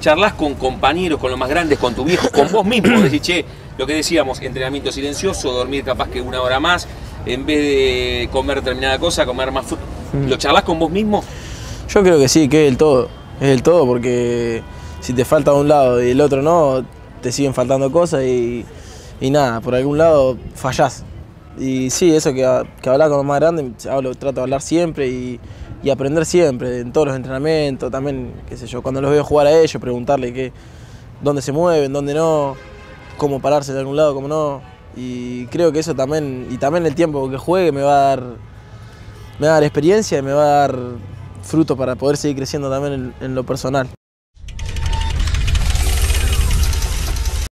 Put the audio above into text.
charlas con compañeros, con los más grandes, con tu viejo, con vos mismo, decís, che, lo que decíamos, entrenamiento silencioso, dormir capaz que 1 hora más, en vez de comer determinada cosa, comer más fruta. ¿Lo charlas con vos mismo? Yo creo que sí, que es el todo porque si te falta de un lado y el otro no, te siguen faltando cosas y nada, por algún lado fallás. Y sí, eso que hablar con los más grandes, trato de hablar siempre y aprender siempre, en todos los entrenamientos, también, qué sé yo, cuando los veo jugar a ellos, preguntarle dónde se mueven, dónde no, cómo pararse de algún lado, cómo no. Y creo que eso también, y también el tiempo que juegue me va a dar experiencia y me va a dar fruto para poder seguir creciendo también en lo personal.